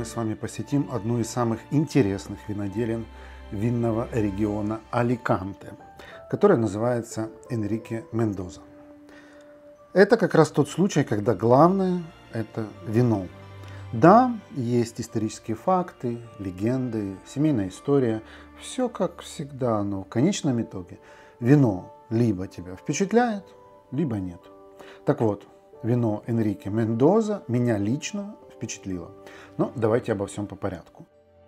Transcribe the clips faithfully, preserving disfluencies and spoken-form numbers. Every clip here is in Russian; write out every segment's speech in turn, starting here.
с вами посетим одну из самых интересных виноделин винного региона Аликанте, которая называется Энрике Мендоза. Это как раз тот случай, когда главное – это вино. Да, есть исторические факты, легенды, семейная история, все как всегда, но в конечном итоге вино либо тебя впечатляет, либо нет. Так вот, вино Энрике Мендоза меня лично впечатлило. Но давайте обо всем по порядку.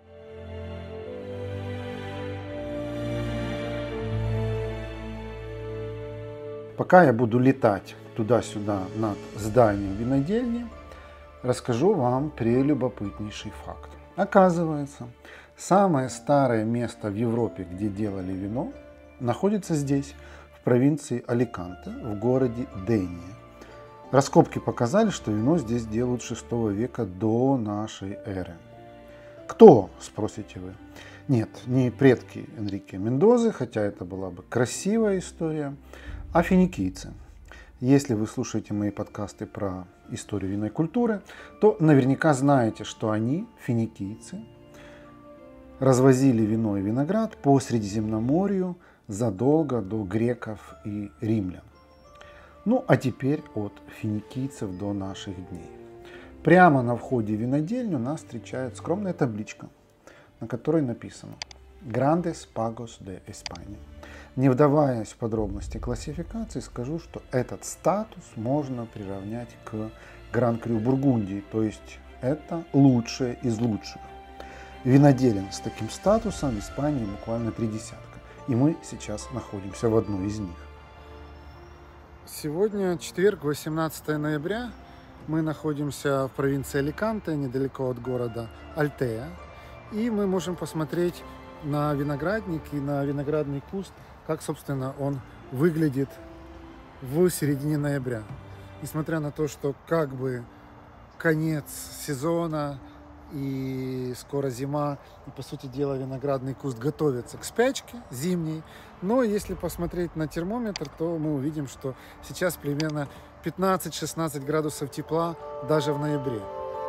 Пока я буду летать туда-сюда над зданием винодельни, расскажу вам прелюбопытнейший факт. Оказывается, самое старое место в Европе, где делали вино, находится здесь, в провинции Аликанте, в городе Дения. Раскопки показали, что вино здесь делают с шестого века до нашей эры. Кто, спросите вы? Нет, не предки Энрике Мендозы, хотя это была бы красивая история, а финикийцы. Если вы слушаете мои подкасты про историю винной культуры, то наверняка знаете, что они, финикийцы, развозили вино и виноград по Средиземноморью задолго до греков и римлян. Ну а теперь от финикийцев до наших дней. Прямо на входе в винодельню нас встречает скромная табличка, на которой написано «Grandes Pagos de España». Не вдаваясь в подробности классификации, скажу, что этот статус можно приравнять к Гран-Крю Бургундии, то есть это лучшее из лучших. Виноделин с таким статусом в Испании буквально три десятка, и мы сейчас находимся в одной из них. Сегодня четверг, восемнадцатое ноября. Мы находимся в провинции Аликанте, недалеко от города Альтея. И мы можем посмотреть на виноградник и на виноградный куст, как, собственно, он выглядит в середине ноября. Несмотря на то, что как бы конец сезона и скоро зима, и, по сути дела, виноградный куст готовится к спячке зимней. Но если посмотреть на термометр, то мы увидим, что сейчас примерно пятнадцать-шестнадцать градусов тепла даже в ноябре.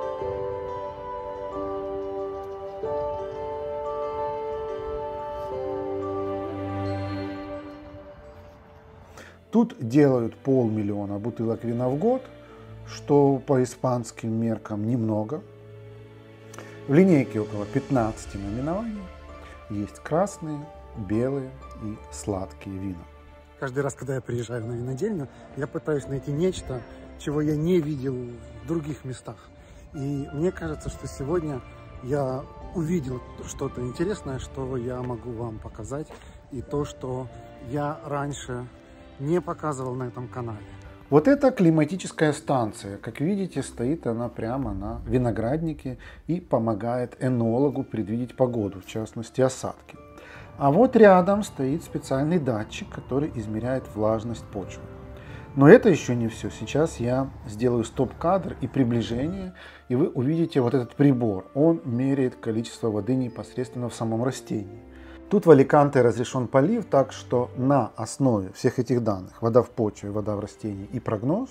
Тут делают полмиллиона бутылок вина в год, что по испанским меркам немного. В линейке около пятнадцати наименований. Есть красные, белые и сладкие вина. Каждый раз, когда я приезжаю на винодельню, я пытаюсь найти нечто, чего я не видел в других местах. И мне кажется, что сегодня я увидел что-то интересное, что я могу вам показать, и то, что я раньше не показывал на этом канале. Вот это климатическая станция. Как видите, стоит она прямо на винограднике и помогает энологу предвидеть погоду, в частности осадки. А вот рядом стоит специальный датчик, который измеряет влажность почвы. Но это еще не все. Сейчас я сделаю стоп-кадр и приближение, и вы увидите вот этот прибор. Он меряет количество воды непосредственно в самом растении. Тут в Аликанте разрешен полив, так что на основе всех этих данных, вода в почве, вода в растении и прогноз,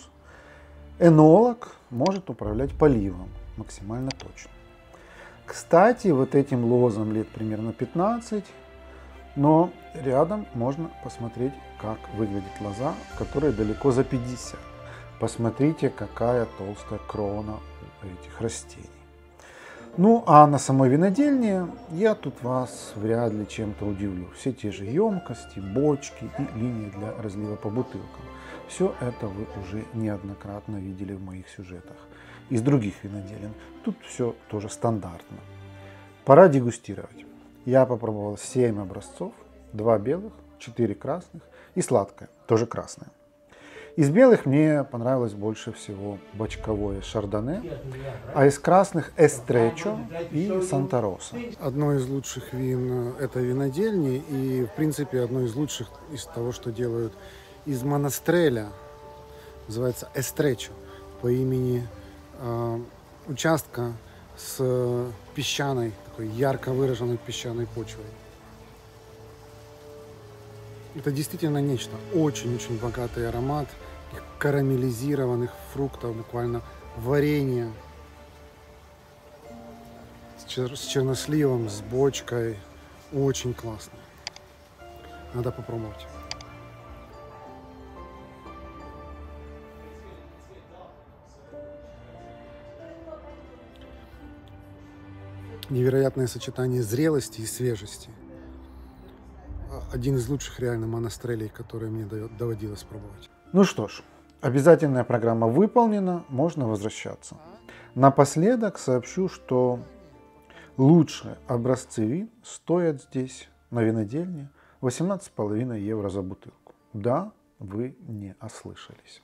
энолог может управлять поливом максимально точно. Кстати, вот этим лозам лет примерно пятнадцать, но рядом можно посмотреть, как выглядит лоза, которая далеко за пятьдесят. Посмотрите, какая толстая крона у этих растений. Ну, а на самой винодельне я тут вас вряд ли чем-то удивлю. Все те же емкости, бочки и линии для разлива по бутылкам. Все это вы уже неоднократно видели в моих сюжетах из других виноделин. Тут все тоже стандартно. Пора дегустировать. Я попробовал семь образцов, два белых, четыре красных и сладкое, тоже красное. Из белых мне понравилось больше всего бочковое шардоне, а из красных эстречо и Санта Роса. Одно из лучших вин этой винодельни и, в принципе, одно из лучших из того, что делают из монастреля, называется эстречо, по имени э, участка с песчаной, такой ярко выраженной песчаной почвой. Это действительно нечто. Очень-очень богатый аромат карамелизированных фруктов, буквально варенье. чер- с черносливом, с бочкой. Очень классно. Надо попробовать. Невероятное сочетание зрелости и свежести. Один из лучших реально монастрелей, которые мне дает- доводилось пробовать. Ну что ж, обязательная программа выполнена, можно возвращаться. Напоследок сообщу, что лучшие образцы вин стоят здесь, на винодельне, восемнадцать с половиной евро за бутылку. Да, вы не ослышались.